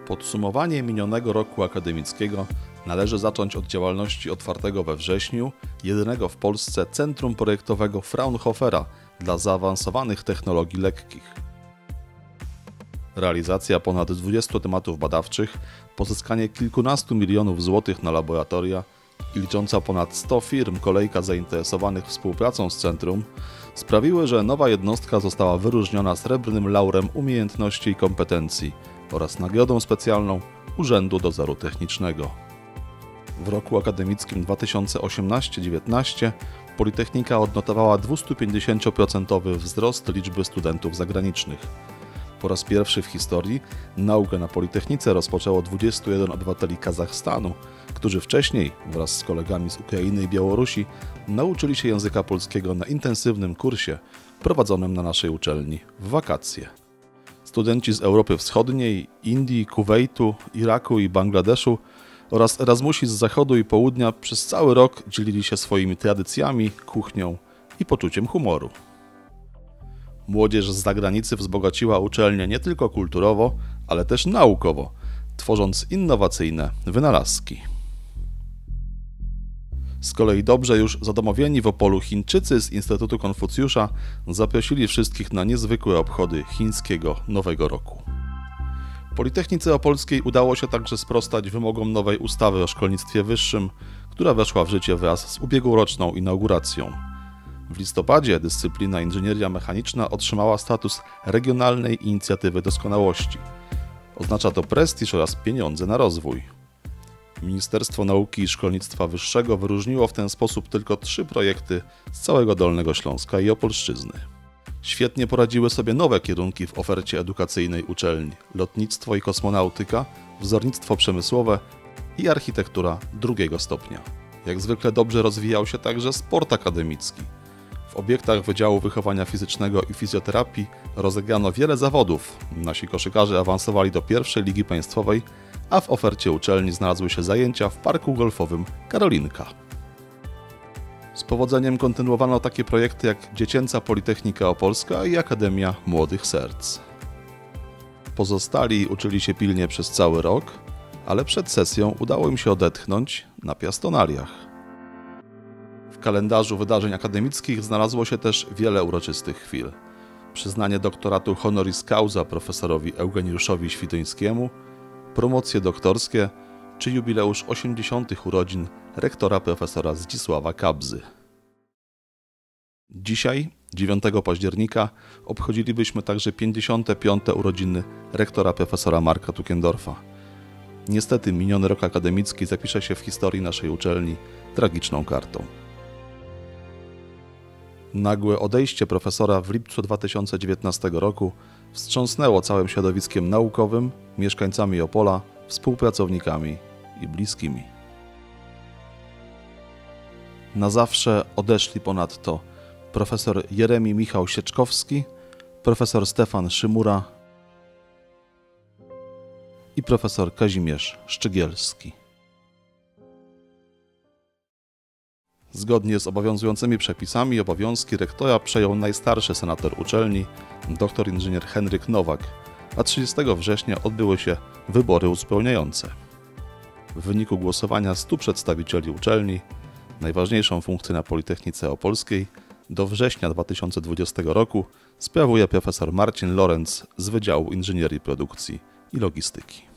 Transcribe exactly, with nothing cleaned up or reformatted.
Podsumowanie minionego roku akademickiego należy zacząć od działalności otwartego we wrześniu jedynego w Polsce Centrum Projektowego Fraunhofera dla zaawansowanych technologii lekkich. Realizacja ponad dwudziestu tematów badawczych, pozyskanie kilkunastu milionów złotych na laboratoria i licząca ponad sto firm kolejka zainteresowanych współpracą z centrum sprawiły, że nowa jednostka została wyróżniona srebrnym laurem umiejętności i kompetencji oraz nagrodą specjalną Urzędu Dozoru Technicznego. W roku akademickim dwa tysiące osiemnastym dziewiętnastym Politechnika odnotowała dwustupięćdziesięcioprocentowy wzrost liczby studentów zagranicznych. Po raz pierwszy w historii naukę na Politechnice rozpoczęło dwudziestu jeden obywateli Kazachstanu, którzy wcześniej wraz z kolegami z Ukrainy i Białorusi nauczyli się języka polskiego na intensywnym kursie prowadzonym na naszej uczelni w wakacje. Studenci z Europy Wschodniej, Indii, Kuwejtu, Iraku i Bangladeszu oraz Erasmusi z Zachodu i Południa przez cały rok dzielili się swoimi tradycjami, kuchnią i poczuciem humoru. Młodzież z zagranicy wzbogaciła uczelnię nie tylko kulturowo, ale też naukowo, tworząc innowacyjne wynalazki. Z kolei dobrze już zadomowieni w Opolu Chińczycy z Instytutu Konfucjusza zaprosili wszystkich na niezwykłe obchody chińskiego Nowego Roku. Politechnice Opolskiej udało się także sprostać wymogom nowej ustawy o szkolnictwie wyższym, która weszła w życie wraz z ubiegłoroczną inauguracją. W listopadzie dyscyplina inżynieria mechaniczna otrzymała status regionalnej inicjatywy doskonałości. Oznacza to prestiż oraz pieniądze na rozwój. Ministerstwo Nauki i Szkolnictwa Wyższego wyróżniło w ten sposób tylko trzy projekty z całego Dolnego Śląska i Opolszczyzny. Świetnie poradziły sobie nowe kierunki w ofercie edukacyjnej uczelni: lotnictwo i kosmonautyka, wzornictwo przemysłowe i architektura drugiego stopnia. Jak zwykle dobrze rozwijał się także sport akademicki. W obiektach Wydziału Wychowania Fizycznego i Fizjoterapii rozegrano wiele zawodów. Nasi koszykarze awansowali do pierwszej ligi państwowej, a w ofercie uczelni znalazły się zajęcia w parku golfowym Karolinka. Z powodzeniem kontynuowano takie projekty jak Dziecięca Politechnika Opolska i Akademia Młodych Serc. Pozostali uczyli się pilnie przez cały rok, ale przed sesją udało im się odetchnąć na piastonaliach. W kalendarzu wydarzeń akademickich znalazło się też wiele uroczystych chwil. Przyznanie doktoratu honoris causa profesorowi Eugeniuszowi Świdyńskiemu, promocje doktorskie czy jubileusz osiemdziesiątych urodzin rektora profesora Zdzisława Kabzy. Dzisiaj, dziewiątego października, obchodzilibyśmy także pięćdziesiąte piąte urodziny rektora profesora Marka Tuckendorfa. Niestety miniony rok akademicki zapisze się w historii naszej uczelni tragiczną kartą. Nagłe odejście profesora w lipcu dwa tysiące dziewiętnastego roku wstrząsnęło całym środowiskiem naukowym, mieszkańcami Opola, współpracownikami i bliskimi. Na zawsze odeszli ponadto profesor Jeremi Michał Sieczkowski, profesor Stefan Szymura i profesor Kazimierz Szczygielski. Zgodnie z obowiązującymi przepisami obowiązki rektora przejął najstarszy senator uczelni, dr inżynier Henryk Nowak, a trzydziestego września odbyły się wybory uzupełniające. W wyniku głosowania stu przedstawicieli uczelni najważniejszą funkcję na Politechnice Opolskiej do września dwa tysiące dwudziestego roku sprawuje profesor Marcin Lorenz z Wydziału Inżynierii Produkcji i Logistyki.